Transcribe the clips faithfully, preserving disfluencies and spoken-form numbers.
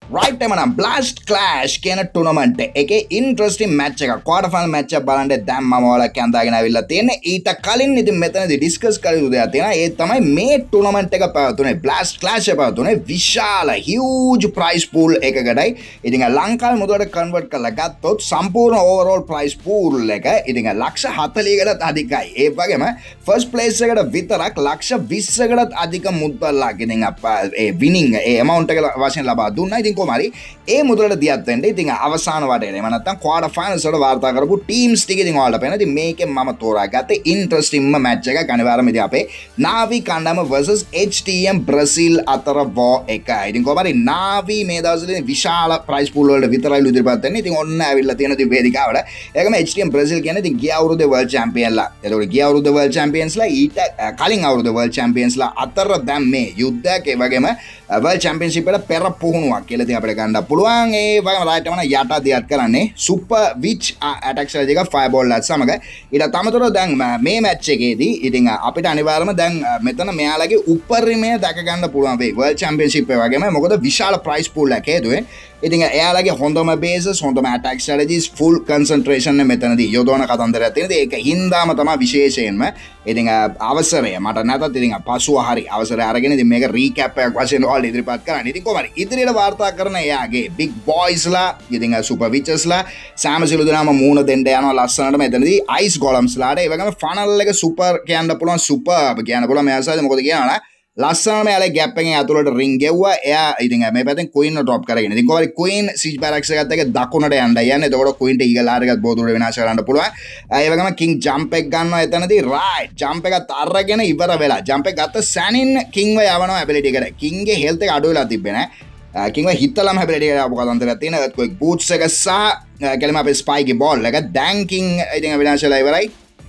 right time na blast clash කියන tournament එකේ interesting match එක quarter final match එක බලන්න දැන් මම ඔයාලට අඳාගෙන ආවිල්ලා තියෙන්නේ ඊට කලින් ඉතින් මෙතනදී discuss කළ යුතු දෙයක් තියෙනවා ඒ තමයි මේ tournament එක පැවතුනේ blast clash එක පැවතුනේ විශාල huge prize pool එකකටයි ඉතින් ලංකාවේ මුදලට convert කරලා ගත්තොත් සම්පූර්ණ overall prize pool එක ඉතින් ලක්ෂ හතළිහකටත් අධිකයි ඒ වගේම first place එකට විතරක් ලක්ෂ විස්සකටත් අධික මුදලක් ඉතින් ඒ winning ඒ amount එක වශයෙන් ලබා දුන්නා ඉතින් කොමාරි ඒ මුදලට දියත් වෙන්න ඉතින් අවසාන වටේට එහෙම නැත්නම් quarter finals වල වාර්තා කරපු teams ටික ඉතින් ඔයාලට පේනවා ඉතින් මේකෙන් මම තෝරාගත්තේ interesting match එකක් අනිවාර්යයෙන්ම ඉතින් අපේ Navi කණ්ඩායම versus H T M Brazil අතර war එක. ඉතින් කොමාරි Navi මේ දවස්වල විශාල prize pool වලට විතරයි ඉදිරිපත් වෙන්නේ. ඉතින් ඔන්න ඇවිල්ලා තියෙන ඉතින් වේදිකාවට. ඒකම H T M Brazil කියන්නේ ඉතින් ගිය අවුරුද්දේ world champion ලා. ඒතකොට ගිය අවුරුද්දේ world champions ලා ඊට කලින් අවුරුද්දේ world champions ලා අතර දැන් මේ යුද්ධයක් ඒ වගේම world championship එකට පෙර පුහුණුවක් කියලා ඉතින් අපිට ගන්න පුළුවන් ඒ වගේම රයිට් එකම යට දියත් කරන්නේ super witch attack strategy එක fireball ලත් සමග ඊට තමතරව දැන් මේ match එකේදී ඉතින් අපිට අනිවාර්යයෙන්ම දැන් මෙතන මෙයාලගේ උපරිමය දැක ගන්න පුළුවන් වෙයි world championship එක වගේම මොකද විශාල prize pool එකක් හේතුවේ ඉතින් එයාලගේ හොඳම bases හොඳම attack strategies full concentration එක මෙතනදී යොදවන කතන්දරයක් තියෙනවා ඒක හින්දාම තමයි විශේෂයෙන්ම ඉතින් අවසරය මට නැතත් ඉතින් පසුව හරි අවසරය අරගෙන ඉතින් මේක recap එකක් වශයෙන් ඔයාලට ඉදිරිපත් කරන්න ඉතින් කොහමද ඉදිරියට වාර්තා කරන එයාගේ big boys ලා ඉතින් super witches ලා සෑම සිළු දෙනාම මූණ දෙන්න යනවා ලස්සනට මෙතනදී ice golems ලාට ඒ වගේම funnel එක super කියන්න පුළුවන් superb කියන්න පුළුවන් මෙයාසාද මොකද කියනවා ලස්සනම යාලේ ගැප් එකෙන් ඇතුළට රින් ගෙව්වා එයා ඉතින් මේ පැත්තෙන් queen එක drop කරගෙන ඉතින් කොහරි queen siege barracks එකත් එක්ක දකුණට යන්න යන්නේ එතකොට queen ට eagle ආර එකත් බෝදුරට විනාශ කරන්න පුළුවන් ඒ වගේම king jump එක ගන්නවා එතනදී right jump එකත් අරගෙන ඉවර වෙලා jump එක ගත්ත sanin king ව යවනවා ability එකට king ගේ health එක අඩු වෙලා තිබ්බේ නෑ king ව හිතලම ability එකට ආපු කතන්දරයක් තියෙන earthquake boots එක සහ කෙලිම අපේ spike ball එක දැන් king ඉතින් විනාශ වෙලා ඉවරයි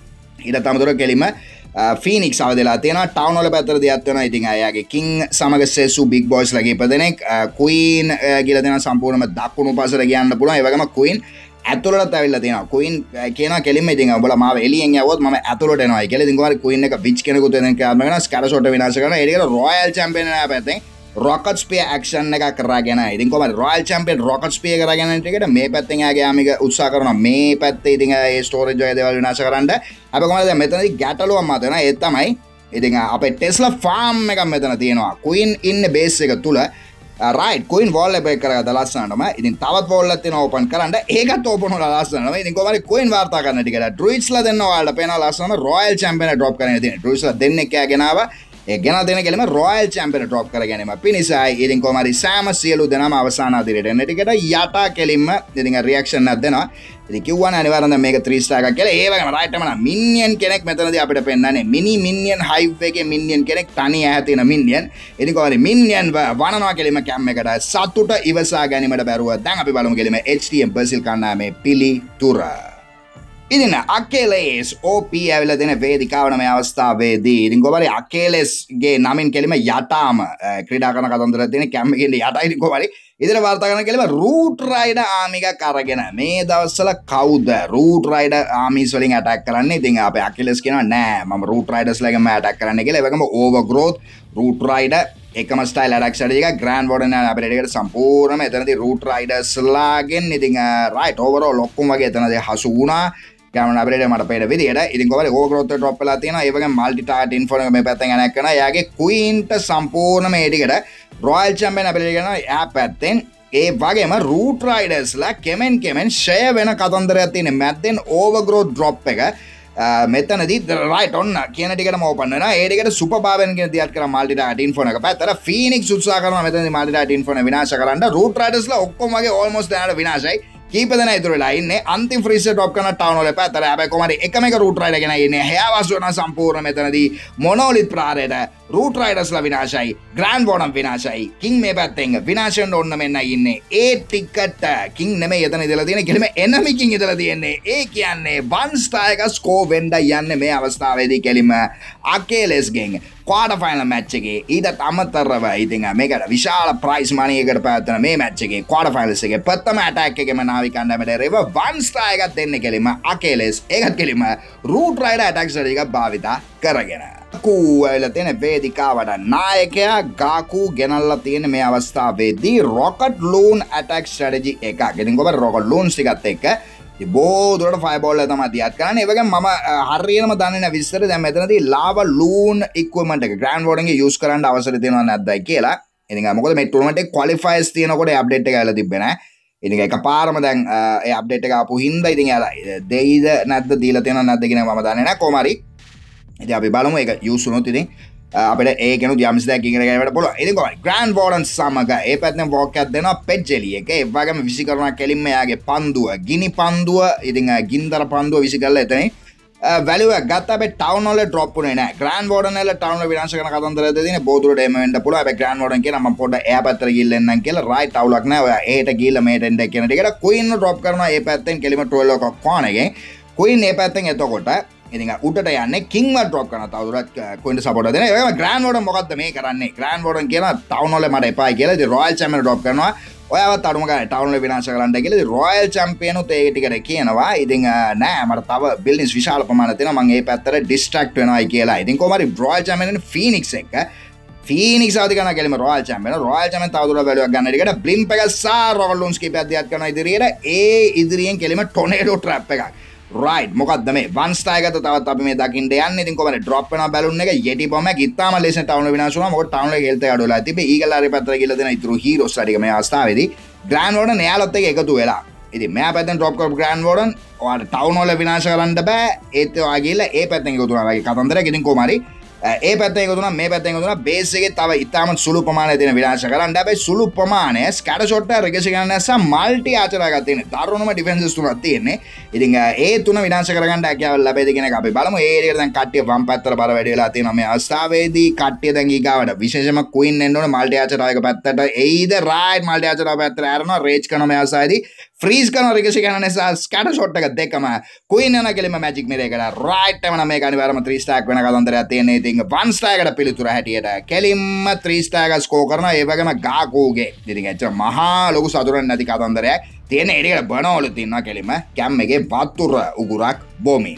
ඊට තමතොර කෙලිම Phoenix අවදලා තියෙනවා ටවුන් වල පැත්තට දියත් වෙනවා ඉතින් අයගේ කිං සමග සෙසු බිග් බොයිස් ලගේ ඉපදෙනෙක් ක්වීන් කියලා දෙනවා සම්පූර්ණයෙන්ම දකුණු පසට ගියන්න පුළුවන් ඒ වගේම ක්වීන් ඇතුළට ඇවිල්ලා තියෙනවා ක්වීන් කියනවා කෙලින්ම ඉතින් ඔබලා මාව එළියෙන් යවුවොත් මම ඇතුළට එනවා කියලා ඉතින් කොහරි ක්වීන් එක විච් කෙනෙකුත් එතන ක්‍රියාත්මක වෙනවා ස්කැටර් ෂොට් විනාශ කරනවා ඒකට රොයල් චැම්පියන් වෙනා පැත්තෙන් rocket spear action එකක් කරගෙන ඉතින් කොහමද royal champion rocket spear කරගෙන යන එකට මේ පැත්තෙන් ආගේ ආමික උත්සාහ කරනවා මේ පැත්තේ ඉතින් ඒ storage වගේ දේවල් විනාශ කරන්න අපි කොහමද දැන් මෙතනදී ගැටලුවක් මත වෙනවා ඒ තමයි ඉතින් අපේ Tesla farm එකක් මෙතන තියෙනවා queen ඉන්න base එක තුල right queen wall එක කරගත්ත ලස්සනටම ඉතින් තවත් wall එකක් තියෙනවා open කරන්න ඒකත් open වුණා ලස්සනටම ඉතින් කොහමද queen වාර්තා කරන්න ටිකට druids ලා දෙන්න ඔයාලට පේනවා ලස්සනම royal champion එක drop කරගෙන තියෙනවා druids ලා දෙන්නෙක් කෑගෙන ආවා ඒ ගැන දෙන කෙලම රොයල් චැම්පියන් ඩ්‍රොප් කර ගැනීම පිණිසයි ඉතින් කොහමරි සෑම සියලු දෙනාම අවසාන අදිරේට එන ටිකට යට කෙලින්ම ඉතින් රියැක්ෂන් එකක් දෙනවා ඉතින් කිව්වනේ අනිවාර්යෙන්ම මේක three star එකක් කියලා ඒ වගේම රයිට් එකම මිනියන් කෙනෙක් මෙතනදී අපිට පෙන්නන්නේ මිනි මිනියන් හයිව් එකේ මිනියන් කෙනෙක් තනි ඈ තියෙන මිනියන් ඉතින් කොහමරි මිනියන් වනනවා කෙලින්ම කැම් එකට සතුට ඉවසා ගැනීමට බැරුව දැන් අපි බලමු කෙලින්ම H T M Brazil කණ්ඩායමේ පිළිතුර ඉතින් අකේලස් O P ඇවිල්ලා දෙන වේදිකාවන මේ අවස්ථාවේදී ඉතින් කොහමරි අකේලස්ගේ නමින් කෙලිම යටාම ක්‍රීඩා කරන කතන්දරයක් තියෙන කැම් එකේ යටයි ඉතින් කොහමරි ඉතින් වාර්තා කරන කෙලිම රූට් රයිඩර් ආමි එකක් අරගෙන මේ දවස්වල කවුද රූට් රයිඩර් ආමිස් වලින් ඇටැක් කරන්නේ ඉතින් අපේ අකේලස් කියනවා නෑ මම රූට් රයිඩර්ස් ලගෙම ඇටැක් කරන්න කියලා ඒ වගේම ඕවර්ග්‍රෝත් රූට් රයිඩර් එකම ස්ටයිල් ඇටැක් ස්ට්‍රැටජි එක ග්‍රෑන්ඩ් වෝඩන් යන අපේ රෙඩිකට සම්පූර්ණයෙන්ම එතනදී රූට් රයිඩර්ස් ලාගෙන් ඉතින් රයිට් ඕවරෝල් ඔක්කොම වගේ එතනදී හසු වුණා කැමරා අපිට මට පේන විදියට ඉතින් කොහමද ඕවර්ග්‍රෝත් එක ඩ්‍රොප් වෙලා තියෙනවා ඒ වගේම මල්ටි ටාර්ගට් ඉන්ෆෝ එක මේ පැත්තෙන් අනැක් කරනවා එයාගේ ක්වීන්ට සම්පූර්ණ මේ ටිකට රොයල් චැම්පියන් අපිට කරනවා එයා පැත්තෙන් ඒ වගේම රූට් රයිඩර්ස්ලා කෙමෙන් කෙමෙන් ෂෙයා වෙන කතන්දරයක් තියෙන මැද්දෙන් ඕවර්ග්‍රෝත් ඩ්‍රොප් එක මෙතනදී රයිට් ඔන්න කියන ටිකටම ඕපන් වෙනවා ඒ ටිකට සුපර් බාවෙන් කියන දියත් කරා මල්ටි ටාර්ගට් ඉන්ෆෝ එක පැත්තට ෆීනික්ස් උත්සාහ කරනවා මෙතනදී මල්ටි ටාර්ගට් ඉන්ෆෝ එක විනාශ කරන්න රූට් රයිඩර්ස්ලා ඔක්කොම වගේ ඕල්මෝස්ට් දැනට විනාශයි කීප දෙනා ඉතුරු වෙලා ඉන්නේ අන්තිම ෆ්‍රීස් එක ඩ්‍රොප් කරන ටවුන් වල පැත්තට හැබැයි කොහමද එකම එක රූට් රයිඩර් ගෙන ඉන්නේ හැවස් වෙන සම්පූර්ණ මෙතනදී මොනෝලිත් ප්‍රාරයට රූට් රයිඩර්ස්ලා විනාශයි ග්‍රෑන්ඩ් වෝඩන් විනාශයි කිං මේ පැත්තෙන් විනාශෙන් ඔන්න මෙන්න ඉන්නේ ඒ ටිකට කිං නෙමෙයි එතන ඉඳලා තියෙන්නේ කෙලිම එනමි කිං ඉඳලා තියෙන්නේ ඒ කියන්නේ වන් ස්ටාර් එක ස්කෝර් වෙන්න යන්නේ මේ අවස්ථාවේදී කෙලිම අකේලස් ගෙන් quarter final match එකේ ඊටත් අමතරව ඉතින් මේකට විශාල prize money එකකට පැවැත්වෙන මේ match එකේ quarter finals එකේ ප්‍රථම attack එකේම නාවි කණ්ඩායමට රෙව one star එකක් දෙන්නේ කෙලිම අකේලස් ඒකත් කෙලිම root rider attack strategy එකක් භාවිතා කරගෙන ඇවිල්ලා තියෙන වේදිකාවට නායකයා ගාකු ගෙනල්ලා තියෙන මේ අවස්ථාවේදී රොකට් ලූන් ඇටැක් ස්ට්‍රැටජි එකක්. ඉතින් ඔබ රොකට් ලූන්ස් ටිකත් එක්ක ඉතින් බෝදුරට ෆයර්බෝල් එක තමයි දියත් කරන්නේ. ඒ වගේම මම හරියටම දන්නේ නැහැ විස්තර. දැන් මෙතනදී ලාවා ලූන් ඉක්විප්මන්ට් එක ග්‍රෑන්ඩ් වෝඩන් ගේ යූස් කරන්න අවසර තියෙනවද නැද්දයි කියලා. ඉතින් මොකද මේ ටූර්නමන්ට් එකේ ක්වොලිෆයර්ස් තියෙනකොට ඒ අප්ඩේට් එක ඇවිල්ලා තිබ්බේ නැහැ. ඉතින් එකපාරම දැන් ඒ අප්ඩේට් එක ආපු හින්දා ඉතින් යාලා දෙයිද නැද්ද දීලා තියෙනවද නැද්ද කියන මම දන්නේ නැහැ. කොහොම හරි ඉතින් අපි බලමු ඒක යූස් වුණොත් ඉතින් අපිට ඒකෙනුත් යම්ස් දෙයක් ඉගෙන ගන්නට පුළුවන්. ඉතින් කොහොමද ග්‍රෑන්ඩ් වෝඩන් සමග ඒ පැත්තෙන් වෝක් එකක් දෙනවා පෙට් ජෙලි එක. ඒ වගේම විසි කරනවා කෙලින්ම යාගේ පන්දුව ගිනි පන්දුව ඉතින් ගින්දර පන්දුව විසි කරලා එතනින් වැලියු එක ගත්ත හැබැයි ටවුන් වල ඩ්‍රොප් වුණේ නැහැ. ග්‍රෑන්ඩ් වෝඩන් වල ටවුන් වල විනාශ කරන කතන්දරද තියෙන්නේ බෝදුරට එම වෙන්න පුළුවන්. හැබැයි ග්‍රෑන්ඩ් වෝඩන් කියන මම පොඩ්ඩක් එයා පැත්තට ගිහිල්ලා එන්නම් කියලා රයිට් අවුලක් නැහැ. ඔයා එහෙට ගිහිල්ලා මෙහෙට එන්න කියන ටිකට ක්වීන් ඩ්‍රොප් කරනවා ඒ පැත්තෙන් කෙලිම ට්වෙල්ව් එකක් කොන එකෙන්. ක්වීන් ඒ පැත්තෙන් එතකොට ඉතින් උඩට යන්නේ කිං ව ඩ්‍රොප් කරනවා. තවදුරටත් ක්වීන්ට සපෝට් දෙනවා. ඒ වගේම ග්‍රෑන්ඩ් වෝඩන් මොකද්ද මේ කරන්නේ? ග්‍රෑන්ඩ් වෝඩන් කියනවා ටවුන් වල මට එපායි කියලා. ඉතින් රොයල් චැම්පියන් ඩ්‍රොප් කරනවා. ඔයාවත් අඩුම ගානේ ටවුන් වල විනාශ කරන්න කියලා. ඉතින් රොයල් චැම්පියන් උත් ඒ ටිකට කියනවා. ඉතින් නෑ මට තව බිල්ඩින්ග්ස් විශාල ප්‍රමාණයක් තියෙනවා. මම ඒ පැත්තට ඩිස්ට්‍රැක්ට් වෙනවායි කියලා. ඉතින් කොහොම හරි රොයල් චැම්පියන් ෆීනික්ස් එක ෆීනික්ස් ආදි කරන කෙලිම රොයල් චැම්පියන් රොයල් චැම්පියන් තවදුරටත් වැලියක් ගන්න ටිකට බ්ලිම්ප් එක සා රොකට් ලූන්ස් කීපයක් දියත් කරනවා ඉදිරියට. ඒ ඉදිරියෙන් කෙලිම ටොනේඩෝ ට්‍රැප් එකක්. රයිට් මොකක්ද මේ වන් ස්ටාර් එකත් තවත් අපි මේ දකින්න යන්නේ. ඉතින් කොහමද ඩ්‍රොප් වෙනවා බැලුන් එක යටි බොම්බ එක ඉතාලම ලේසියෙන් ටවුන් එක විනාශ වුණා. මොකද ටවුන් එකේ හෙල්ත් එක අඩු වෙලා තිබ්බේ. ඊගල් ආරේ පැත්තට ගිහලා දෙන ඉතුරු හීරෝස් ටික මේ අවස්ථාවේදී ග්‍රෑන්ඩ් වෝඩන් එයාලත් එක්ක එකතු වෙලා. ඉතින් මෙයා පැත්තෙන් ඩ්‍රොප් කරපු ග්‍රෑන්ඩ් වෝඩන් ඔයාලට ටවුන් වල විනාශ කරන්න බෑ. ඒත් ඔයා ගිහලා ඒ පැත්තෙන් එකතු වුණා වගේ කතන්දරයක්. ඉතින් කොහොම හරි ඒ පැත්තෙන් එකතු වුණා මේ පැත්තෙන් එකතු වුණා බේස් එකේ තව ඉතාලම සුළු ප්‍රමාණයක් තියෙන විනාශ කරන්න. හැබැයි සුළු ප්‍රමාණය ස්කැටර් ෂොට් එක රිකෂන් ගන්න නැසම් මල්ටි ආචර් එකක් තියෙන. දරුණුම ඩිෆෙන්සස් තුනක් තියෙන්නේ. ඉතින් ඒ තුන විනාශ කරගන්න හැකියාව ලැබෙයිද කියන එක අපි බලමු. ඒ ඒරියට දැන් කට්ටිය වම් පැත්තට බර වැඩි වෙලා තියෙනවා මේ අවස්ථාවේදී. කට්ටිය දැන් ඊගාවට විශේෂම ක්වීන් එන්න ඕනේ මල්ටි ආචර් එක පැත්තට. එයිද රයිට් මල්ටි ආචර් එක පැත්තට ආරනවා රේජ් කරන මේ අවස්ථාවේදී ෆ්‍රීස් කරන රිකෂන් ගන්න නිසා ස්කැටර් ෂොට් එක දෙකම ක්වීන් යන කෙලින්ම මැජික් මිරේකට රයිට් එම නම් මේක අනිවාර්යයෙන්ම ත්‍රී ස්ටාර් වෙන කතන්දරයක් තියෙන්නේ. ඉතින් වන් ස්ටාර් එකට පිළිතුර හැටියට කෙලින්ම ත්‍රී ස්ටාර් එක ස්කෝර් කරනවා. ඒ වගේම ගාකෝගේ ඉතින් ඇත්තට මහා ලොකු සතුටක් නැති කතන්දරයක් තියෙන. ඒකට බනවල තියෙනවා කෙලින්ම කැම් එකේ වතුර උගුරක් බොමින්.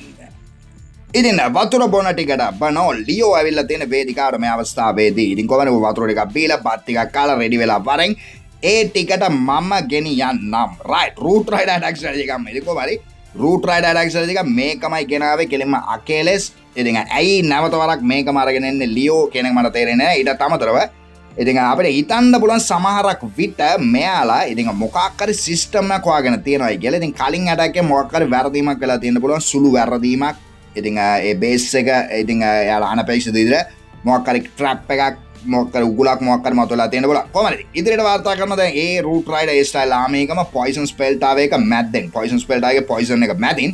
ඉතින් වතුර බොන ටිකට බනෝ ලියෝ ඇවිල්ලා තියෙන වේදිකාවට මේ අවස්ථාවේදී. ඉතින් කොහොමද වතුර ටිකක් බීලා බත් ටිකක් කාලා රෙඩි වෙලා වරෙන් ඒ ටිකට මම ගෙනියන්නම්. Right root rider attack strategy එකක් මේ. ඉතින් කොහොම හරි රූට් රයිඩර් ඇටැක් ස්ට්‍රැටජි එක මේකමයි ගෙනාවේ කෙලින්ම අකේලස්. ඉතින් ඇයි නැවත වරක් මේකම අරගෙන එන්නේ ලියෝ කියන එක මට තේරෙන්නේ නැහැ. ඊටත් අමතරව ඉතින් අපිට හිතන්න පුළුවන් සමහරක් විට මෙයාලා ඉතින් මොකක් හරි සිස්ටම් එකක් හොයාගෙන තියෙනවායි කියලා. ඉතින් කලින් ඇටැක් එකේ මොකක් හරි වැරදීමක් වෙලා තියෙන්න පුළුවන් සුළු වැරදීමක්. ඉතින් ඒ බේස් එක ඉතින් එයාලා අනපේක්ෂිත විදිහට මොකක් හරි ට්‍රැප් එකක් මොකක් හරි උගුලක් මොකක් හරි මතුවලා තියෙන්න පුළුවන්. කොහොමද ඉදිරියට වාර්තා කරනවා දැන් ඒ රූට් රයිඩර් ඒ ස්ටයිල් ආමේකම පොයිසන් ස්පෙල් තාව එක මැද්දෙන් පොයිසන් ස්පෙල් තාවගේ පොයිසන් එක මැදින්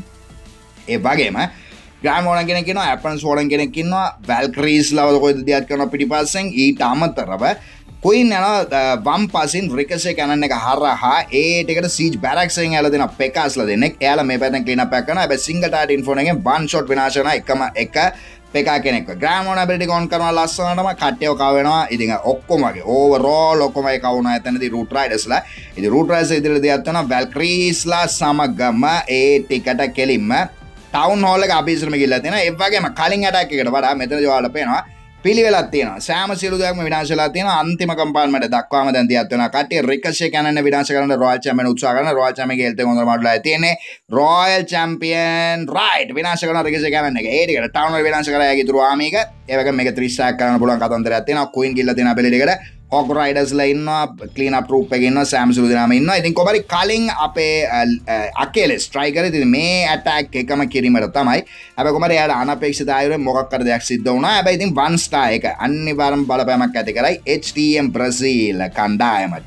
ඒ වගේම ග්‍රෑන්ඩ් වෝඩන් කෙනෙක් ඉන්නවා ඇප්‍රන්ස් වෝඩන් කෙනෙක් ඉන්නවා වැල්ක්‍රීස් ලව කොයිද දියත් කරනවා පිටිපස්සෙන්. ඊට අමතරව කුයින් යනවා වම් පසින් රිකෂේ කැනන් එක හරහා ඒ ටිකට සීජ් බැරක්ස් එකෙන් ඇල දෙන පෙකාස්ලා දෙන්නෙක්. එයාලා මේ පැත්තෙන් ක්ලීන් අප් එකක් කරනවා. හැබැයි සිංගල් ටාර්ගට් ඉන්ෆෝන් එකෙන් වන් ෂොට් විනාශ කරනවා එකම එක පෙකා කෙනෙක්ව. ග්‍රෑන්ඩ් වෝඩන් ඇබිලිටි එක ඔන් කරනවා ලස්සනටම කට්ටියව කව වෙනවා. ඉතින් ඔක්කොම වගේ ඕවරෝල් ඔක්කොම එක වුණා එතනදී රූට් රයිඩර්ස්ලා. ඉතින් රූට් රයිඩර්ස් ඉදිරියට දියත් වෙනවා වැල්ක්‍රීස්ලා සමගම ඒ ටිකට කෙලින්ම ටවුන් හෝල් එක අපි ඉස්සරම ගිහලා තියෙනවා. ඒ වගේම කලින් ඇටැක් එකට වඩා මෙතනදී ඔයාලට පේනවා පිළිවෙලක් තියෙනවා. සෑම සියලු දෙයක්ම විනාශ වෙලා තියෙනවා. අන්තිම කම්පාර්ට්මන්ට් දක්වාම දැන් දියත් වෙනවා. කට්ටිය රිකෂේ කැනන් විනාශ කරන්න රොයල් චැම්පියන් උත්සාහ කරන රොයල් චැම්පියන්ගේ හෙල්ත් එක හොඳට මාඩුලා තියෙන්නේ. රොයල් චැම්පියන් රයිට් විනාශ කරන රිකෂේ කැනන් එක. ඒ ටිකට ටවුන් වල විනාශ කරා යගේ ඉතුරු ආමීක. ඒ වගේම මේක ත්‍රී ස්ටාර් කරන්න පුළුවන් කතන්දරයක් තියෙනවා. ක්වීන් ගිල්ල තියෙන අපේ ටිකට හොග් රයිඩර්ස්ලා ඉන්නවා. ක්ලීන් අප් රූප් එකේ ඉන්නවා. සෑම් සුළු දෙනාම ඉන්නවා. ඉතින් කොහොමරි කලින් අපේ අකේලස් ස්ට්‍රයිකර් ඉතින් මේ ඇටැක් එකම කිරීමට තමයි. හැබැයි කොහොමරි එයාට අනපේක්ෂිත ආයුරෙන් මොකක් කර දෙයක් සිද්ධ වුණා. හැබැයි ඉතින් වන් ස්ටාර් එක අනිවාර්යම බලපෑමක් ඇති කරයි එච් ටී එම් බ්‍රසීල් කණ්ඩායමට.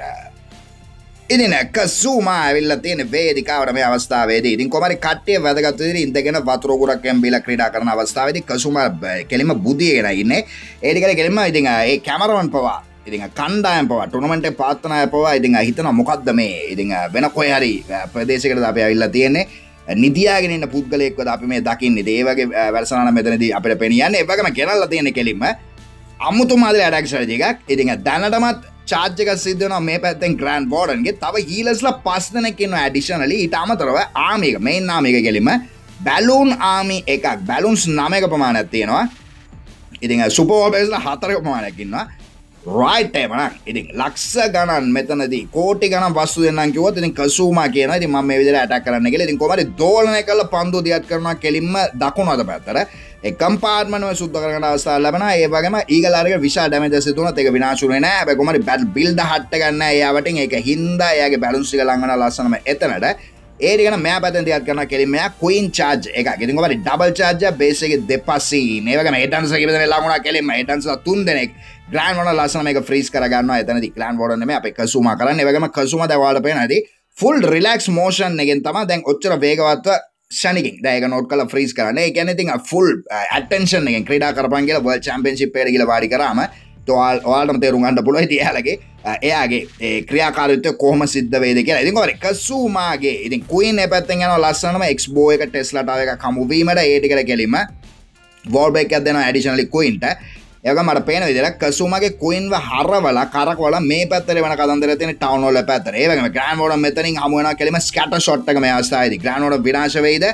ඉතින් කසුමා ඇවිල්ලා තියෙන වේදිකාවට මේ අවස්ථාවේදී ඉතින් කොහොමරි කට්ටිය වැදගත් විදිහට ඉඳගෙන වතුර උගුරක් එම්බීලා ක්‍රීඩා කරන අවස්ථාවේදී කසුමා කෙලින්ම බුදියගෙන ඉන්නේ. ඒ ටිකේ කෙලින්ම ඉතින් ඒ කැමරාමන් පවා ඉතින් කණ්ඩායම් පවා ටූර්නමන්ට් එකේ පාත්‍රනාය පවා ඉතින් හිතනවා මොකද්ද මේ ඉතින් වෙන කොහේ හරි ප්‍රදේශයකටද අපි ඇවිල්ලා තියෙන්නේ නිදියාගෙන ඉන්න පුද්ගලයෙක්වද අපි මේ දකින්නේ. ඒ වගේ වැඩසටහන මෙතනදී අපිට පෙනියන්නේ. ඒ වගේම ගෙනල්ලා තියෙන කෙලින්ම අමුතු මාදලේ ඇටැක් ස්ට්‍රැටජි එකක්. ඉතින් දැනටමත් චාර්ජ් එකක් සිද්ධ වෙනවා මේ පැත්තෙන් ග්‍රෑන්ඩ් වෝඩන්ගේ. තව හීලර්ස්ලා පස් දෙනෙක් ඉන්නවා ඇඩිෂනලි. ඊට අමතරව ආමි එක මේන් ආමි එක කෙලින්ම බැලූන් ආමි එකක් බැලූන්ස් නවයක ප්‍රමාණයක් තියෙනවා. ඉතින් සුපර් ඕවර්බේස්ලා හතරක ප්‍රමාණයක් ඉන්නවා right එහෙම නම් ඉතින් ලක්ෂ ගණන් මෙතනදී කෝටි ගණන් වස්තු දෙන්නම් කිව්වොත් ඉතින් කසූමා කියනවා ඉතින් මම මේ විදිහට ඇටැක් කරන්න කියලා ඉතින් කොහමද දෝලනය කරලා පන්දුව දියත් කරනවා කෙලින්ම දකුණු අත පැත්තට ඒ කම්පාර්ට්මන්ට් එක සුද්ධ කරගන්න අවස්ථාවක් ලැබෙනවා ඒ වගේම ඊගල් ආරගේ විශාල ඩැමේජ් එකක් සිදු වුණත් ඒක විනාශ වුණේ නැහැ හැබැයි කොහමද බැටල් බිල්ඩ් හට්ට ගන්න නැහැ එයාවටින් ඒක හින්දා එයාගේ බැලන්ස් ටික ලං වෙනවා ලස්සනම එතනට ඒ ටිකන මෙයා පැත්තෙන් දියත් කරනවා කෙලින්ම මෙයා ක්වීන් චාර්ජ් එකක් ඉතින් කොහමද ඩබල් චාර්ජ් එක බේස් එකේ දෙපසින් ඒ වගේම ඒටන්ස් එක ඉබදෙනේ ලං වුණා කෙලින්ම ඒටන්ස් තුන් දෙනෙක් ග්‍රෑන්ඩ් වෝඩන් ලස්සන මේක ෆ්‍රීස් කර ගන්නවා එතනදී ග්‍රෑන්ඩ් වෝඩන් නෙමෙයි අපේ කසුමා කරන්නේ ඒ වගේම කසුමා දැන් ඔයාලට පේනවා ඇති ෆුල් රිලැක්ස් මෝෂන් එකෙන් තමයි දැන් ඔච්චර වේගවත්ව ෂනිකින් දැන් ඒක නෝට් කරලා ෆ්‍රීස් කරන්නේ ඒ කියන්නේ ඉතින් ෆුල් ඇටෙන්ෂන් එකෙන් ක්‍රීඩා කරපන් කියලා වර්ල්ඩ් චැම්පියන්ෂිප් එකට ගිහලා වාඩි කරාම ඔයාලටම තේරුම් ගන්න පුළුවන් ඉතින් එයාලගේ එයාගේ ඒ ක්‍රියාකාරීත්වය කොහොම සිද්ධ වෙයිද කියලා. ඉතින් කොහොමද කසුමාගේ ඉතින් ක්වීන් ඒ පැත්තෙන් යනවා ලස්සනම එක්ස්බෝ එක ටෙස්ලාට ආව එක කමු වීමට ඒ ටිකට කෙලින්ම වෝල් බ්‍රේක් එකක් දෙනවා ඇඩිෂනලි ක්වීන්ට. ඒක මට පේන විදිහට කසුමාගේ ක්වීන්ව හරවලා කරකවලා මේ පැත්තට වෙන කතන්දරය තියෙන ටවුන් හෝල් එක පැත්තට. ඒ වගේම ග්‍රෑන්ඩ් වෝඩන් මෙතනින් හමු වෙනවා කෙලින්ම ස්කැටර් ෂොට් එක මේ අවස්ථාවේදී. ග්‍රෑන්ඩ් වෝඩන් විනාශ වෙයිද?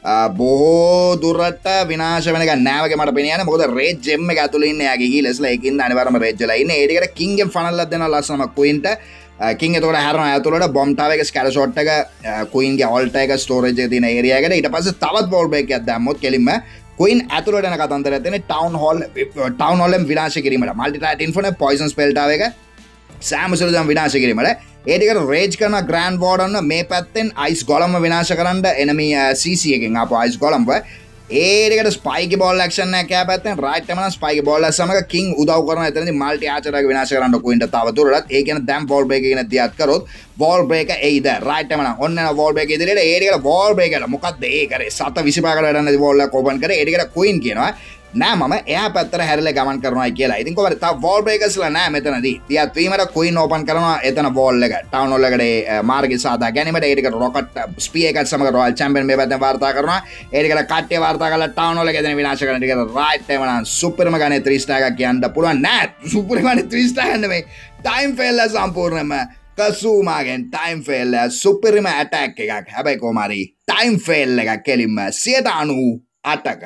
බොහෝ දුරට විනාශ වෙන එක නෑ වගේ මට පේන්නේ. මොකද රේජ් ජෙම් එක ඇතුළේ ඉන්නේ යාගේ හීලස්ලා ඒකින්ද අනිවාර්යයෙන්ම රේජ් වෙලා ඉන්නේ. ඒ ටිකට කිංගෙන් ෆනල් එකක් දෙනවා ලස්සනම ක්වීන්ට. කිං එතකොට හැරෙනවා ඇතුළට බොම්බ් ටාවර් එක ස්කැටර් ෂොට් එක ක්වීන්ගේ ඕල්ට් එක ස්ටෝරේජ් එකේ තියෙන ඒරියා එකට. ඊට පස්සේ තවත් බෝල් බ්‍රේක් එකක් දැම්මොත් කෙලින්ම ක්වීන් ඇතුළට යන කතන්දරයක් තියෙන ටවුන් හෝල් ටවුන් හෝල් එකෙන් විනාශ කිරීමට multi tract inferno poison spell tower එක සෑමසුලු දැන් විනාශ කිරීමට ඒ ටිකට රේජ් කරන ග්‍රෑන්ඩ් වෝඩන් මේ පැත්තෙන් අයිස් ගොලම්ව විනාශ කරන්න එනමි සීසී එකෙන් ආපු අයිස් ගොලම්ව ඒ ටිකට ස්පයිකි බෝල් ඇක්ෂන් එකක් යා පැත්තෙන් රයිට් එකම නම් ස්පයිකි බෝල් එක සමග කිං උදව් කරන එතනදී මල්ටි ආචර් එක විනාශ කරන්න ක්වීන්ට තව දුරටත් ඒ කියන්නේ දැන් බෝල් බ්‍රේක් එකගෙන දියත් කරොත් බෝල් බ්‍රේක් එක එයිද රයිට් එකම නම් ඔන්න යන බෝල් බ්‍රේක් ඉදිරියට ඒ ටිකට බෝල් බ්‍රේක් එක මොකක්ද ඒ කරේ සත විසිපහකට වැඩන්නේ බෝල් එක ඕපන් කරේ ඒ ටිකට ක්වීන් කියනවා නෑ මම එයා පැත්තට හැරිලා ගමන් කරනවායි කියලා. ඉතින් කොහමද තව වෝල් බ්‍රේකර්ස්ලා නෑ මෙතනදී. තියත් වීමට ක්වීන් ඕපන් කරනවා එතන වෝල් එක. ටවුන් හෝල් එකට මාර්ගය සාදා ගැනීමට ඒ ටිකට රොකට් ස්පී එකත් සමග රොයල් චැම්පියන් මේ පැත්තෙන් වාර්තා කරනවා. ඒ ටිකට කට්ටිය වාර්තා කරලා ටවුන් හෝල් එක එතන විනාශ කරන ටිකට රයිට් එකම නම් සුපර්ම ගානේ ත්‍රී ස්ටාර් එකක් කියන්න පුළුවන් නෑ. සුපර්ම ගානේ ත්‍රී ස්ටාර් ගන්න නෙමෙයි. ටයිම් ෆේල් එක සම්පූර්ණයෙන්ම කසුමාගෙන් ටයිම් ෆේල් එක සුපර්ම ඇටැක් එකක්. හැබැයි කොහොම හරි ටයිම් ෆේල් එකක් කෙලින්ම සියයට අනූ අටක.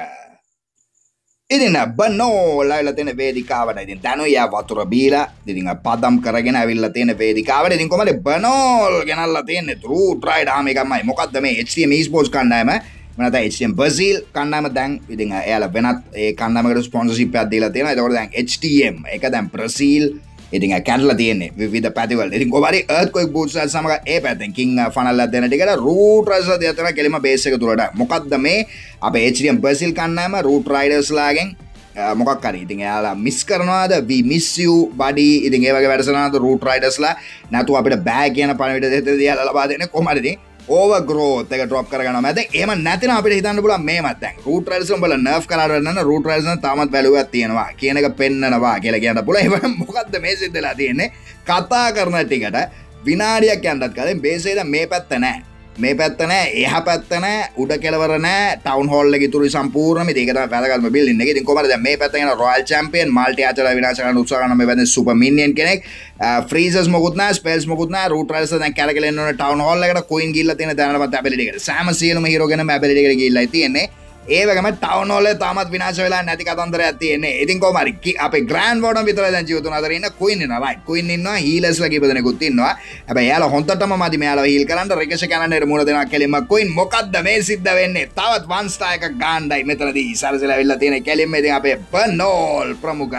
ඉතින් බනෝ ලයිලා තියෙන වේදිකාවට ඉතින් දැනුයි යා වතුර බීලා ඉතින් පදම් කරගෙන ඇවිල්ලා තියෙන වේදිකාවට ඉතින් කොහමද බනෝල් ගෙනල්ලා තියෙන්නේ රූට් රයිඩ් ආම එකමයි මොකද්ද මේ H T M eSports කණ්ඩායම මනත H T M බ්‍රසීල් කණ්ඩායම දැන් ඉතින් එයාලා වෙනත් ඒ කණ්ඩායමකට ස්පොන්සර්ෂිප් එකක් දීලා තියෙනවා ඒතකොට දැන් H T M එක දැන් බ්‍රසීල් ඉතින් කැඩලා තියෙන්නේ විවිධ පැතිවල ඉතින් කොහමද earthquake boots වල සමග ඒ පැත්තෙන් කිං ෆනල් එකක් දෙන ටිකට රූට් රයිඩර්ස්ලා දෙතන කෙලිම බේස් එක තුලට මොකද්ද මේ අපේ H T M බ්‍රසීල් කණ්ඩායම රූට් රයිඩර්ස්ලාගෙන් මොකක් හරි ඉතින් එයාලා මිස් කරනවාද we miss you buddy ඉතින් ඒ වගේ වැඩසටහනකට රූට් රයිඩර්ස්ලා නැතු අපිට බෑ කියන පණිවිඩ දෙතේදී එයාලා ලබා දෙන්නේ කොහමද ඉතින් ඕවර් ග්‍රෝත් එක ඩ්‍රොප් කරගන්නවා මැද එහෙම නැතිනම් අපිට හිතන්න පුළුවන් මේවත් දැන් රූට් රයිඩර්ස් උඹලා නර්ෆ් කරලා වෙන්න රූට් රයිඩර්ස් තාමත් වැලියු එකක් තියෙනවා කියන එක පෙන්නනවා කියලා කියන්න පුළුවන් එහෙම මොකද්ද මේ සිද්ධ වෙලා තියෙන්නේ කතා කරන ටිකට විනාඩියක් යන්නත් කලින් බේසේ දැන් මේ පැත්ත නැහැ මේ පැත්ත නෑ එහා පැත්ත නෑ උඩ කෙලවර නෑ ටවුන් හෝල් එකේ ඉතුරු සම්පූර්ණම ඉතින් ඒක තමයි වැදගත්ම බිල්ඩින් එක. ඉතින් කොහමද දැන් මේ පැත්තෙන් යන රොයල් චැම්පියන් මල්ටි ආචර විනාශ කරන්න උත්සාහ කරන මේ පැත්තෙන් සුපර් මිනියන් කෙනෙක් ෆ්‍රීසර්ස් මොකුත් නෑ ස්පෙල්ස් මොකුත් නෑ රූට් රයිඩර්ස් දැන් කැරකෙලෙන්න ඕන ටවුන් හෝල් එකට ක්වීන් ගිහිල්ලා තියෙන දැනටමත් ඇබිලිටි එකට සෑම සියලුම හීරෝ ගෙනම ඇබිලිටි එකට ගිහිල්ලායි තියෙන්නේ. ඒ වගේම ටවුන් හෝල් එක තාමත් විනාශ වෙලා නැති කතන්දරයක් තියෙන්නේ. ඉතින් කොහොම හරි අපේ ග්‍රෑන්ඩ් වෝඩන් විතරයි දැන් ජීවිතුන අතර ඉන්න ක්වීන් ඉන්නවා රයිට් ක්වීන් ඉන්නවා හීලර්ස්ලා කීප දෙනෙකුත් ඉන්නවා. හැබැයි එයාලා හොන්දටම මදි මෙයාලා හීල් කරන්න රිකෂ කැනන්ඩේට මුණ දෙනවා කෙලින්ම ක්වීන් මොකද්ද මේ සිද්ධ වෙන්නේ? තවත් වන් ස්ටාර් එකක් ගාන්නයි මෙතනදී සරසලා ඇවිල්ලා තියෙන කෙලින්ම ඉතින් අපේ බනෝල් ප්‍රමුඛ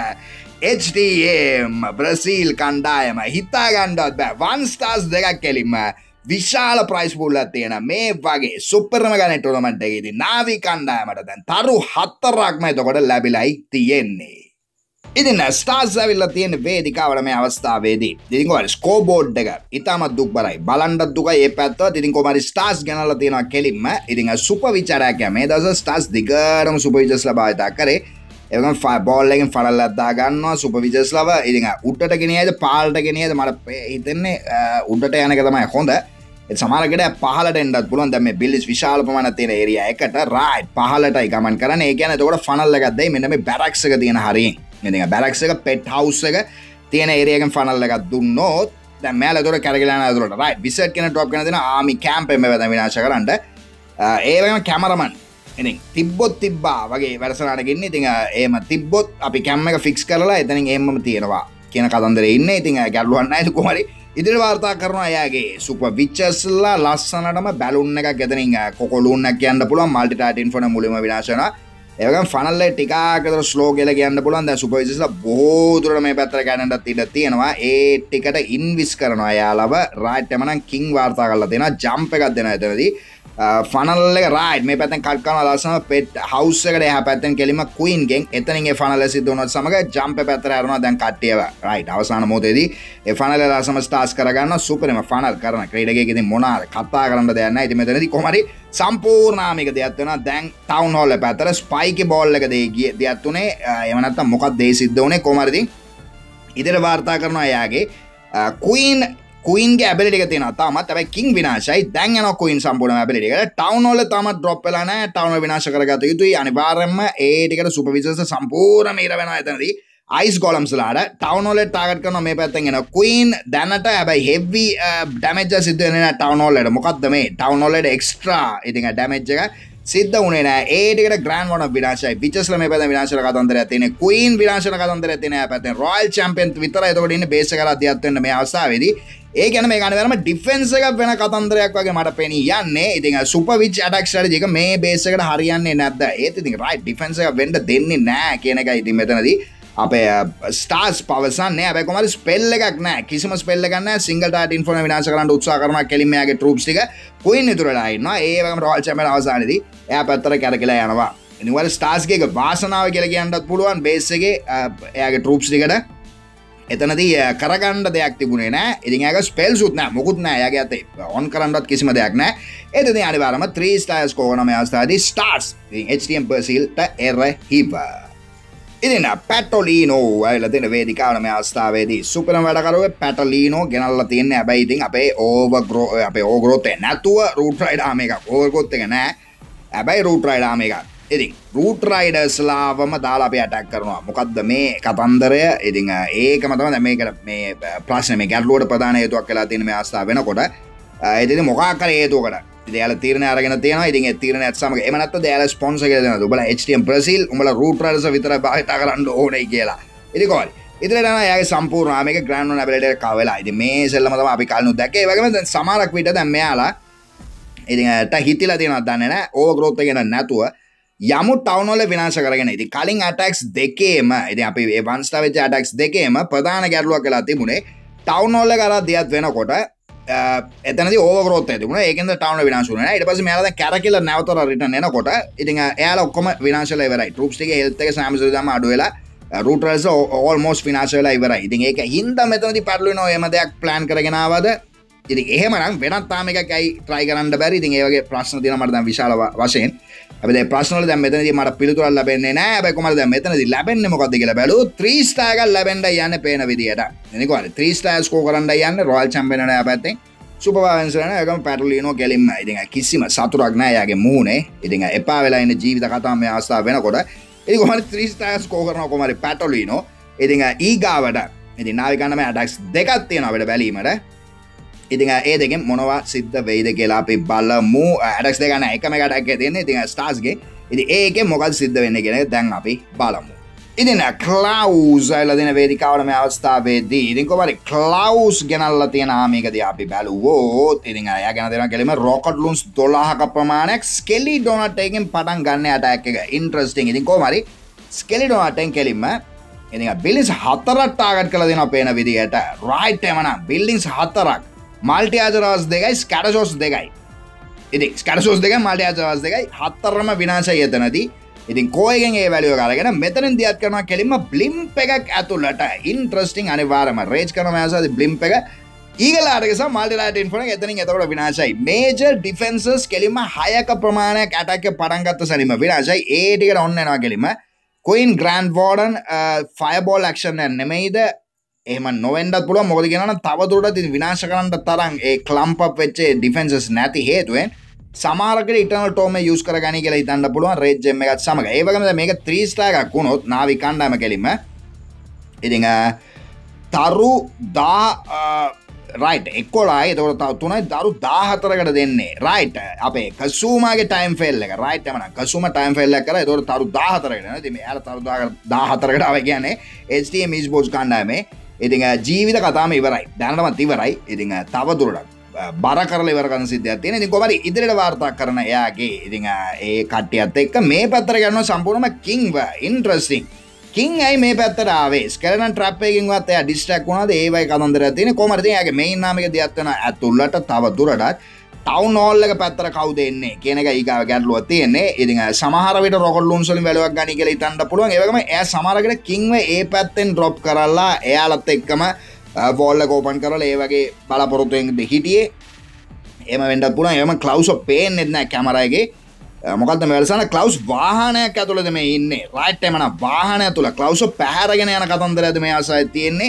H T M බ්‍රසීල් කණ්ඩායම හිතා ගන්නවත් බෑ වන් ස්ටාර්ස් දෙකක් කෙලින්ම විශාල ප්‍රයිස් පූල් එකක් තියෙන මේ වගේ සුපර්ම ගානේ ටෝර්නමන්ට් එකේදී නාවි කණ්ඩායමට දැන් තරු හතරක්ම එතකොට ලැබිලායි තියෙන්නේ. ඉතින් ස්ටාර්ස් ඇවිල්ලා තියෙන වේදිකාවට මේ අවස්ථාවේදී ඉතින් කොහමද ස්කෝර් බෝඩ් එක ඉතාමත් දුක්බරයි බලන්නත් දුකයි ඒ පැත්තවත් ඉතින් කොහමද ස්ටාර්ස් ගෙනල්ලා තියෙනවා කෙලින්ම ඉතින් සුපර් විචාරයක් මේ දවස් ස්ටාර්ස් දිගටම සුපර් විචර්ස්ලා භාවිත කරේ ඒකම බෝල් එකෙන් ෆනල් එකක් දා ගන්නවා සුපර් විචර්ස්ලාව ඉතින් උඩට ගෙනියයිද පාල්ට ගෙනියයිද මට හිතෙන්නේ උඩට යන එක තමයි හොඳ සමහරකට පහලට එන්නත් පුළුවන් දැන් මේ බිල්ඩ්ස් විශාල ප්‍රමාණයක් තියෙන ඒරියා එකට රයිට් පහලටයි ගමන් කරන්නේ ඒ කියන්නේ එතකොට ෆනල් එකක් දෙයි මෙන්න මේ බැරක්ස් එක තියෙන හරියෙන් ඉතින් බැරක්ස් එක පෙට් හවුස් එක තියෙන ඒරියා එකෙන් ෆනල් එකක් දුන්නොත් දැන් මෙයාලා එතකොට කැරගිලා යන එතකොට රයිට් විසර්ට් කියන ඩ්‍රොප් කරන දෙන ආමි කැම්ප් එකේ මේ වැදන් විනාශ කරන්න ඒ වගේම කැමරමන් ඉතින් තිබ්බොත් තිබ්බා වගේ වැඩසටහනක ඉන්නේ. ඉතින් එහෙම තිබ්බොත් අපි කැම් එක ෆික්ස් කරලා එතනින් එහෙමම තියෙනවා කියන කතන්දරේ ඉන්නේ. ඉතින් ගැටලුවක් නැහැ කොහොමරි ඉදිරි වාර්තා කරනවා එයාගේ සුපර් විචර්ස්ලා ලස්සනටම බැලුන් එකක් එතනින් කොකොලුන් එකක් කියන්න පුළුවන්. මල්ටි ටයිටින් ෆෝන මුලින්ම විනාශ වෙනවා. ඒ වගේම ෆනල් එක ටිකක් අතර ස්ලෝ කියලා කියන්න පුළුවන්. දැන් සුපර් විචර්ස්ලා බොහෝ දුරට මේ පැත්තට ගන්නටත් ඉඩ තියෙනවා. ඒ ටිකට ඉන්විස් කරනවා එයාලව. රයිට් එම නම් කිං වාර්තා කරලා දෙනවා. ජම්ප් එකක් දෙනවා එතනදී. ෆනල් එක රයිට් මේ පැත්තෙන් කට් කරනවා ලස්සන පෙට් හවුස් එකට එහා පැත්තෙන් කෙලින්ම ක්වීන් ගෙන් එතනින් ඒ ෆනල් එක සිද්ධ වුණාත් සමග ජම්ප් එක පැත්තට යනවා දැන් කට්ටියව රයිට් අවසාන මොහොතේදී ඒ ෆනල් එක ලස්සම ස්ටාර්ට්ස් කරගන්නවා සුපර්ම ෆනල් කරන ක්‍රීඩකයෙක් ඉතින් මොනාද කතා කරන්න දෙයක් නැහැ ඉතින් මෙතනදී කොහොම හරි සම්පූර්ණාමික දෙයක් වෙනවා දැන් ටවුන් හෝල් එක පැත්තට ස්පයිකි බෝල් එක දෙයි ගිය දෙයක් තුනේ එහෙම නැත්නම් මොකක්ද ඒ සිද්ධ වුනේ කොහොම හරි ඉතින් ඉදිරිය වාර්තා කරනවා එයාගේ ක්වීන් Queen के ability का तीन आता हमारे तबे King विनाश है දැන් යනවා Queen සම්පූර්ණ ability එකට Town Hall එක තාම drop වෙලා නැහැ Town Hall විනාශ කරගත යුතුයි අනිවාර්යයෙන්ම ඒ ටිකට supervisors සම්පූර්ණ මීර වෙනවා එතනදී ice golems ලාට Town Hall එක target කරනවා මේ පැත්තෙන් එනවා Queen දැනට හැබැයි heavy damage සිද්ධ වෙන්නේ නැහැ Town Hall එකට මොකද්ද මේ Town Hall එකට extra ඉතින් damage එක සිද්ධ වුණේ නැහැ ඒ ටිකට grand one විනාශයි විචස්ලා මේ පැත්තෙන් විනාශ කරලා කතන්දරයක් තියෙන්නේ Queen විනාශ කරලා කතන්දරයක් තියෙන මේ පැත්තෙන් Royal Champion විතරයි එතකොට ඉන්නේ base එක කරලා දියත් වෙන්න මේ අවස්ථාවේදී ඒ කියන්නේ මේ ගන්න වෙනම ඩිෆෙන්ස් එකක් වෙන කතන්දරයක් වගේ මට පෙනී යන්නේ. ඉතින් සුපර් විච් ඇටැක් ස්ට්‍රැටජි එක මේ බේස් එකට හරියන්නේ නැද්ද? ඒත් ඉතින් රයිට් ඩිෆෙන්ස් එකක් වෙන්න දෙන්නේ නැහැ කියන එකයි ඉතින් මෙතනදී අපේ ස්ටාර්ස් පවසන්නේ. හැබැයි කොහමද ස්පෙල් එකක් නැහැ. කිසිම ස්පෙල් එකක් නැහැ. සිංගල් ටාර්ගට් ඉන්ෆෝන විනාශ කරන්න උත්සාහ කරනවා කෙලින් මෙයාගේ ට්‍රූප්ස් ටික කුයින් ඉතුරුලා ඉන්නවා. ඒ වගේම රොයල් චැම්පියන් අවසානයේදී එයා පැත්තට කැරකිලා යනවා. ඉතින් වල ස්ටාර්ස්ගේ වාසනාව කියලා කියන්නත් පුළුවන් බේස් එකේ එයාගේ ට්‍රූප්ස් ටිකට එතනදී කරගන්න දෙයක් තිබුණේ නැහැ. ඉතින් එයාගේ ස්පෙල්ස් උත් නැහැ. මොකුත් නැහැ. එයාගේ අතේ ඔන් කරන්නවත් කිසිම දෙයක් නැහැ. ඒත් ඉතින් අනිවාර්යයෙන්ම three stars කෝන මේ අවස්ථාවේදී stars. ඉතින් H T M Brazilට එරහිව. ඉතින් පැටොලිනෝ ඇවිල්ලා තියෙන වේදිකාවල මේ අවස්ථාවේදී සුපරම වැඩකරුවේ පැටොලිනෝ ගෙනල්ලා තියන්නේ. හැබැයි ඉතින් අපේ ඕවර්ග්‍රෝ අපේ ඕවර්ග්‍රෝත් එක නැතුව රූට් රයිඩර් ආම එකක්. ඕවර්ග්‍රෝත් එක නැහැ. හැබැයි රූට් රයිඩර් ආම එකක්. ඉතින් රූට් රයිඩර්ස්ලාවම දාලා අපි ඇටැක් කරනවා. මොකද්ද මේ කතන්දරය? ඉතින් ඒකම තමයි දැන් මේකට මේ ප්‍රශ්නේ මේ ගැටලුවට ප්‍රධාන හේතුවක් වෙලා තියෙන මේ අවස්ථාව වෙනකොට ඒ ඉතින් මොකක් හරි හේතුවකට ඉතින් එයාලා තීරණය අරගෙන තියෙනවා. ඉතින් ඒ තීරණයත් සමග එහෙම නැත්නම් එයාලා ස්පොන්සර් කියලා දෙනවා. උඹලා H T M Brazil උඹලා රූට් රයිඩර්ස් විතරයි භාවිත කරන්න ඕනේ කියලා. ඉතින් කොහොමද? ඉතින් යනවා එයාගේ සම්පූර්ණ ආමේක ග්‍රෑන්ඩ් වන් ඇබිලිටි එක කව වෙලා. ඉතින් මේ සෙල්ලම තමයි අපි කලිනුත් දැක්කේ. ඒ වගේම දැන් සමහරක් විට දැන් මෙයාලා ඉතින් ට හිතිලා තියෙනවද දන්නේ නැහැ. ඕවර්ග්‍රෝත් එක නැතුව යමු ටවුන් වල විනාශ කරගෙන ඉතින් කලින් ඇටැක්ස් දෙකේම ඉතින් අපි ඒ වන් ස්ටාර් වෙච්ච ඇටැක්ස් දෙකේම ප්‍රධාන ගැටලුවක් වෙලා තිබුණේ ටවුන් වල කරා දියත් වෙනකොට එතනදී ඕවර්ග්‍රෝත් එක තිබුණා ඒකෙන්ද ටවුන් එක විනාශ වුණා ඊට පස්සේ මෙයාලා දැන් කැරකිලා නැවතර රිටර්න් එනකොට ඉතින් එයාලා ඔක්කොම විනාශ වෙලා ඉවරයි ට්‍රූප්ස් ටිකේ හෙල්ත් එක සෑමසුරු දාම අඩු වෙලා රූට් රයිඩර්ස් ඕල්මෝස්ට් විනාශ වෙලා ඉවරයි ඉතින් ඒක හින්දා මෙතනදී පැටලුවෙනවා එහෙම දෙයක් ප්ලෑන් කරගෙන ආවද ඉතින් එහෙමනම් වෙනත් තාම එකක් ඇයි try කරන්න බැරි ඉතින් ඒ වගේ ප්‍රශ්න තියෙනවා මට දැන් විශාල වශයෙන් හැබැයි මේ ප්‍රශ්න වල දැන් මෙතනදී මට පිළිතුරක් ලැබෙන්නේ නැහැ හැබැයි කොහමද දැන් මෙතනදී ලැබෙන්නේ මොකද්ද කියලා බැලුවොත් three star එකක් ලැබෙන්න යන්නේ පේන විදියට එනේ කොහොමද three star ස්කෝර් කරන්න යන්නේ රොයල් චැම්පියන් එකට පැත්තෙන් සුපර් පාවෙන්සර් නේ ඒකම පැටලිනෝ ගැලින්ම ඉතින් කිසිම සතුටක් නැහැ යාගේ මූණේ ඉතින් එපා වෙලා ඉන්න ජීවිත කතාව මේ අවස්ථාව වෙනකොට ඉතින් කොහොමද three star ස්කෝර් කරනවා කොහමද පැටලිනෝ ඉතින් ඊගාවට ඉතින් නාවිකන්න මේ අටැක්ස් දෙකක් තියෙනවා අපිට බැලීමට ඉතින් ඒ දෙකෙන් මොනවා සිද්ධ වෙයිද කියලා අපි බලමු ඇටැක්ස් දෙක නැහැ එකම එක ඇටැක් එක තියෙන්නේ ඉතින් ස්ටාර්ස්ගේ ඉතින් ඒකෙන් මොකද සිද්ධ වෙන්නේ කියන එක දැන් අපි බලමු ඉතින් Klaus ඇවිල්ලා දෙන වේදිකාවල මේ අවස්ථාවේදී ඉතින් කොහමද Klaus ගෙනල්ලා තියෙන ආමේකදී අපි බැලුවොත් ඉතින් එයා ගෙන දෙනවා කෙලිම රොකට් ලූන්ස් දොළහක ප්‍රමාණයක් ස්කෙලි ඩොනට් එකෙන් පටන් ගන්න ඇටැක් එක ඉන්ටරෙස්ටිං ඉතින් කොහමද ස්කෙලි ඩොනට් එකෙන් කෙලිම ඉතින් බිල්ඩින්ග්ස් හතරක් ටාගට් කරලා දෙනවා පේන විදියට රයිට් එමනම් බිල්ඩින්ග්ස් හතරක් මල්ටි ආජරවස් දෙකයි ස්කැටර්ෂොට්ස් දෙකයි ඉතින් ස්කැටර්ෂොට්ස් දෙකයි මල්ටි ආජරවස් දෙකයි හතරම විනාශයි එතනදී ඉතින් කෝයගෙන් ඒ වැලියව කරගෙන මෙතනින් දියත් කරනවා කෙලින්ම බ්ලිම්ප් එකක් ඇතුළට ඉන්ටරෙස්ටිං අනිවාර්යම රේජ් කරනවා මේ අවස්ථාවේ බ්ලිම්ප් එක ඊගලාට ගසා මල්ටි ලයිට් ඉන්ෆෝන එක එතනින් එතකොට විනාශයි මේජර් ඩිෆෙන්සර්ස් කෙලින්ම හයක ප්‍රමාණයක් ඇටැක් එක පටන් ගත්ත සැනින්ම විනාශයි ඒ ටිකට ඔන්න එනවා කෙලින්ම Queen Grand Warden fireball action එක නෙමෙයිද එහෙම නොවෙන්නත් පුළුවන් මොකද කියනවා නම් තව දුරටත් ඉතින් විනාශ කරන්න තරම් ඒ ක්ලම්ප් අප් වෙච්ච ඩිෆෙන්සස් නැති හේතුවෙන් සමහරකට ඉටර්නල් ටෝම් එක යූස් කරගනි කියලා හිතන්න පුළුවන් රේජ් ජෙම් එකත් සමග. ඒ වගේම දැන් මේක three star එකක් වුණොත් නාවි කණ්ඩායම කෙලින්ම ඉතින් තරු දා රයිට් එක්කොළහයි එතකොට තව තුනයි දරු දාහතරකට දෙන්නේ රයිට් අපේ කසූමාගේ ටයිම් ෆේල් එක රයිට් එමනම් කසූමා ටයිම් ෆේල් එක කරා එතකොට තරු දාහතරකට නේද ඉතින් මෙයාලා තරු දාහතරකට ආව කියන්නේ H T M eSports කණ්ඩායමේ ඉතින් ජීවිත කතාවම ඉවරයි දැනටමත් ඉවරයි ඉතින් තව දුරටත් බර කරලා ඉවර කරන සිද්ධියක් තියෙනවා ඉතින් කොහමද ඉදිරියට වාර්තා කරන එයාගේ ඉතින් ඒ කට්ටියත් එක්ක මේ පැත්තට ගන්නවා සම්පූර්ණයෙන්ම කිංව ඉන්ටරෙස්ටිං කිං ඇයි මේ පැත්තට ආවේ ස්කෙලටන් ට්‍රැප් එකකින්වත් එයා ඩිස්ට්‍රැක්ට් වුණාද ඒ වගේ කතන්දරයක් තියෙන්නේ කොහමද ඉතින් එයාගේ මේන් නාම එක දියත් වෙන ඇතුළට තව දුරටත් ටවුන් හෝල් එක පැත්තට කවුද එන්නේ කියන එක ඊගාව ගැටලුවක් තියෙන්නේ ඉතින් සමහර විට රොකට් ලූන්ස් වලින් වැලුවක් ගනි කියලා හිතන්න පුළුවන් ඒ වගේම එයා සමහර විට කිංව ඒ පැත්තෙන් ඩ්‍රොප් කරලා එයාලත් එක්කම වෝල් එක ඕපන් කරලා ඒ වගේ බලාපොරොත්තුෙන් හිටියේ එහෙම වෙන්නත් පුළුවන් එහෙම Klaus පේන්නේ නැහැ කැමරා එකේ මොකද්ද මේ වෙලසන Klaus වාහනයක් ඇතුළේද මේ ඉන්නේ රයිට් එමනම් වාහනය ඇතුළ Klaus පැහැරගෙන යන කතන්දරයද මේ ආසයි තියෙන්නේ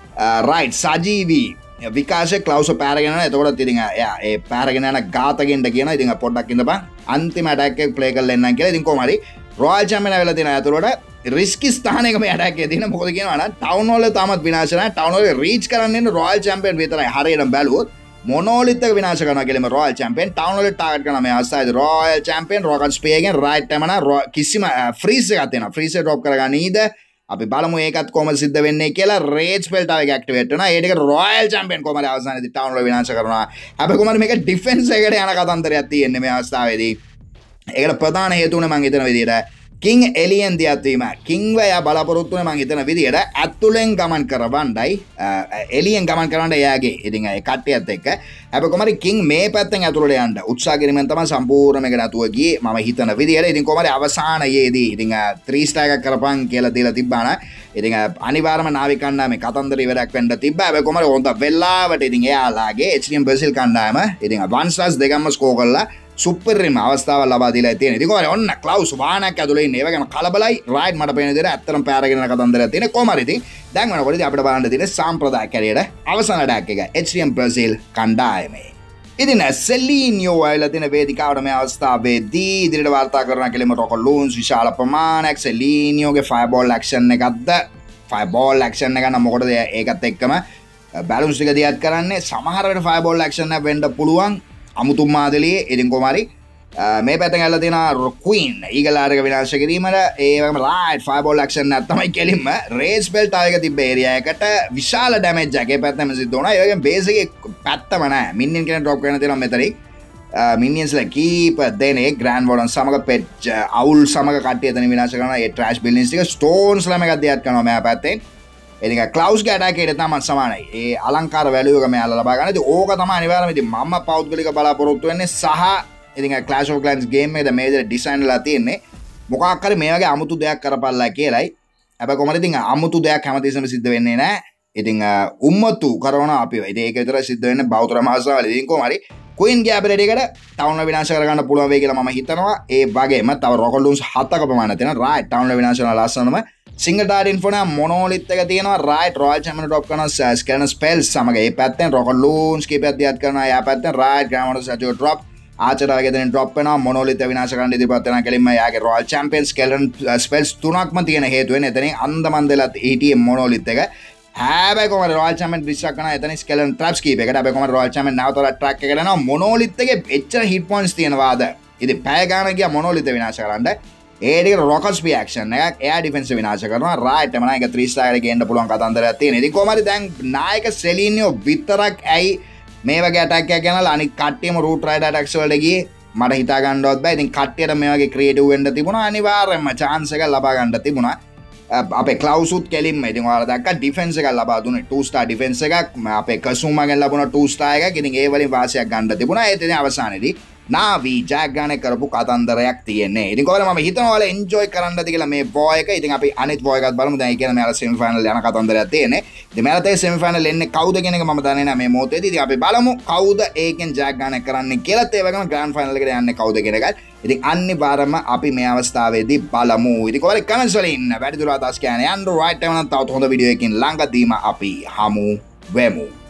රයිට් සජීවී විකාශය Klaus පැහැරගෙන යනවා එතකොට ඉතින් එයා ඒ පැහැරගෙන යන ගාතකින්ද කියනවා ඉතින් පොඩ්ඩක් ඉඳපන් අන්තිම ඇටැක් එක ප්ලේ කරලා එන්නම් කියලා ඉතින් කොහමද රොයල් චැම්පියන් වෙලා තියෙන ඇතුළට රිස්කි ස්ථානයක මේ ඇටැක් එකේ තියෙන මොකද කියනවා නම් ටවුන් හෝල් එක තාමත් විනාශ නැහැ ටවුන් හෝල් එක රීච් කරන්න ඉන්න රොයල් චැම්පියන් විතරයි හරියටම බැලුවොත් මොනෝලිත් එක විනාශ කරනවා කියලා මේ රොයල් චැම්පියන් ටවුන් හෝල් එක ටාගට් කරනවා මේ අවස්ථාවේදී රොයල් චැම්පියන් රොකට් ස්පේ එකෙන් රයිට් එමන කිසිම ෆ්‍රීස් එකක් තියෙනවා ෆ්‍රීස් එක ඩ්‍රොප් කරගන්න ඊද අපි බලමු ඒකත් කොහොමද සිද්ධ වෙන්නේ කියලා රේජ් ස්පෙල් තාව එක ඇක්ටිවේට් වෙනවා ඒ ටික රොයල් චැම්පියන් කොහමද අවසානයේදී ටවුන් හෝල් විනාශ කරනවා හැබැයි කොහමද මේක ඩිෆෙන්ස් එකට යන කතන්දරයක් තියෙන්නේ මේ අවස්ථාවේදී ඒකට ප්‍රධාන හේතුව මම හිතන විදිහට කිං එලියන් දියත් වීම කිංව යා බලාපොරොත්තු වෙන මම හිතන විදිහට ඇතුලෙන් ගමන් කරවන්නයි එලියන් ගමන් කරවන්න එයාගේ ඉතින් ඒ කට්ටියත් එක්ක හැබැයි කොහමද කිං මේ පැත්තෙන් ඇතුලට යන්න උත්සාහ කිරීමෙන් තමයි සම්පූර්ණ මේක නතුව ගියේ මම හිතන විදිහට ඉතින් කොහමද අවසානයේදී ඉතින් three star එකක් කරපන් කියලා දීලා තිබ්බා නා ඉතින් අනිවාර්යයෙන්ම නාවික කණ්ඩායමේ කතන්දර ඉවරයක් වෙන්න තිබ්බා හැබැයි කොහමද හොඳ වෙලාවට ඉතින් එයාලාගේ H T M බ්‍රසීල් කණ්ඩායම ඉතින් one stars දෙකක්ම ස්කෝර් කරලා සුපර්ම අවස්ථාව ලබා දීලා තියෙන. ඉතින් කොහමද ඔන්න Klaus වාහනයක් ඇතුලේ ඉන්නේ. ඒ වගේම කලබලයි රයිඩ් මට පේන විදිහට ඇත්තටම පෑරගෙන යන කතන්දරයක් තියෙන. කොහමද ඉතින් දැන් වෙනකොට ඉතින් අපිට බලන්න තියෙන සාම්ප්‍රදායික කැරියට අවසාන ඩැක් එක H T M බ්‍රසීල් කණ්ඩායමේ. ඉතින් සෙලීනියෝ වයිලා තියෙන වේදිකාවට මේ අවස්ථාවේදී ඉදිරියට වාර්තා කරන කෙලෙම රොකට් ලූන්ස් විශාල ප්‍රමාණයක් සෙලීනියෝගේ ෆයර්බෝල් ඇක්ෂන් එකක්ද ෆයර්බෝල් ඇක්ෂන් එක නම් මොකටද ඒකත් එක්කම බැලුන්ස් ටික දියත් කරන්නේ සමහර වෙලට ෆයර්බෝල් ඇක්ෂන් එක වෙන්න පුළුවන් අමුතුම් මාදලියේ ඉතින් කොමාරි මේ පැත්තෙන් ඇල්ල තියෙන ක්වීන් ඊගල් ආරක විනාශ කිරීමට ඒ වගේම රයිට් ෆයර්බෝල් ඇක්ෂන් එක තමයි කෙලින්ම රේස් බෙල්ට් ආයක තිබ්බ ඒරියා එකට විශාල ඩැමේජ් එකක් ඒ පැත්තෙම සිද්ධ වුණා ඒ වගේම බේස් එකේ පැත්තම නැහැ මිනියන් කෙනෙක් ඩ්‍රොප් කරන තියෙනවා මෙතනින් මිනියන්ස්ලා කීප දෙනේ ග්‍රෑන්ඩ් වෝඩන් සමග පෙට් අවුල් සමග කට්ටිය එතන විනාශ කරනවා ඒ ට්‍රෑෂ් බිල්ඩින්ග්ස් ටික ස්ටෝන්ස් ළම එකක් දියත් කරනවා මෙයා පැත්තෙන් ඉතින් Klaus ගේ අටැක් එකට තමයි සමානයි. ඒ අලංකාර වැලියු එක මෙයාලා ලබා ගන්න. ඉතින් ඕක තමයි අනිවාර්යයෙන්ම ඉතින් මම පෞද්ගලික බලාපොරොත්තු වෙන්නේ සහ ඉතින් Clash of Clans game එකේ මේ විදිහට ඩිසයින් වෙලා තියෙන්නේ. මොකක් හරි මේ වගේ අමුතු දෙයක් කරපල්ලා කියලායි. හැබැයි කොහමද ඉතින් අමුතු දෙයක් හැමතිස්සෙම සිද්ධ වෙන්නේ නැහැ. ඉතින් උම්මතු කරනවා අපිව. ඉතින් ඒක විතර සිද්ධ වෙන්නේ බෞද්ධ මාසවල. ඉතින් කොහොම හරි Queen ගේ අපිට එකට ටවුන් එක විනාශ කරගන්න පුළුවන් වෙයි කියලා මම හිතනවා. ඒ වගේම තව රොකට් ලූන්ස් හතක ප්‍රමාණයක් තියෙනවා. රයිට් ටවුන් එක විනාශ කරන ලස්සනම සිංගල් ටාර් ඉන්ෆෝ නා මොනෝලිත් එක තියෙනවා රයිට් රොයල් චැම්පියන් ඩ්‍රොප් කරන ස්කැනර් ස්පෙල්ස් සමග ඒ පැත්තෙන් රොකට් ලූන්ස් කීපයක් දියත් කරනවා යා පැත්තෙන් රයිට් ග්‍රෑන්ඩ් සජෝ ඩ්‍රොප් ආචර් වගේ දෙන ඩ්‍රොප් වෙනවා මොනෝලිත් විනාශ කරන්න ඉදිරිපත් වෙනවා කෙලින්ම යාගේ රොයල් චැම්පියන් ස්කැලන් ස්පෙල්ස් තුනක්ම තියෙන හේතුව වෙන එතනින් අන්දමන් දෙලා හිටියේ මොනෝලිත් එක හැබැයි කොහමද රොයල් චැම්පියන් ඩිස්ට්‍රැක්ට් කරනවා එතන ස්කැලන් ට්‍රැප්ස් කීප එකට හැබැයි කොහමද රොයල් චැම්පියන් නැවතත් ට්‍රැක් එකට යනවා මොනෝලිත් එකේ එච්චර හිට් පොයින්ට්ස් තියෙනවාද ඉතින් පැය ගානක් ගියා මොනෝලිත් විනාශ කරන්න ඒටික රොකට් ස්පී ඇක්ෂන් එකක් එයා ඩිෆෙන්ස් විනාශ කරනවා රයිට් එමනම් ඒක three star එකට ගේන්න පුළුවන් කතන්දරයක් තියෙන. ඉතින් කොහමද දැන් නායක සෙලීනියෝ විතරක් ඇයි මේ වගේ ඇටැක් එකක් ගෙනලා අනිත් කට්ටියම රූට් රයිඩ් ඇටැක්ස් වලට ගියේ මට හිතා ගන්නවත් බෑ. ඉතින් කට්ටියට මේ වගේ ක්‍රියේටිව් වෙන්න තිබුණා අනිවාර්යයෙන්ම chance එකක් ලබා ගන්න තිබුණා. අපේ Klaus උත් කෙලින්ම ඉතින් ඔයාලා දැක්කා ඩිෆෙන්ස් එකක් ලබා දුන්නේ two star ඩිෆෙන්ස් එකක් අපේ කසුමාගෙන් ලැබුණා two star එකක්. ඉතින් ඒ වලින් වාසියක් ගන්න තිබුණා. ඒත් ඉතින් අවසානයේදී නාවී ජයග්‍රහණය කරපු කතන්දරයක් තියෙන්නේ. ඉතින් කොහොමද මම හිතනවා ඔයාලා එන්ජොයි කරන්නද කියලා මේ බෝය එක. ඉතින් අපි අනිත් බෝය එකත් බලමු. දැන් ඒ කියන්නේ මෙයාලා සෙමි ෆයිනල් යන කතන්දරයක් තියෙන්නේ. ඉතින් මෙයාලා තේ සෙමි ෆයිනල් එන්නේ කවුද කියන එක මම දන්නේ නැහැ මේ මොහොතේදී. ඉතින් අපි බලමු කවුද ඒකෙන් ජයග්‍රහණය කරන්නේ කියලාත් ඒ වගේම ග්‍රෑන්ඩ් ෆයිනල් එකට යන්නේ කවුද කියන එකත්. ඉතින් අනිවාර්යයෙන්ම අපි මේ අවස්ථාවේදී බලමු. ඉතින් කොහොමද කමෙන්ට්ස් වලින් වැඩිදුර අදහස් කියන්නේ යන්න රයිට් එවනම් තවත් හොඳ වීඩියෝ එකකින් ළඟදීම අපි හමු වෙමු.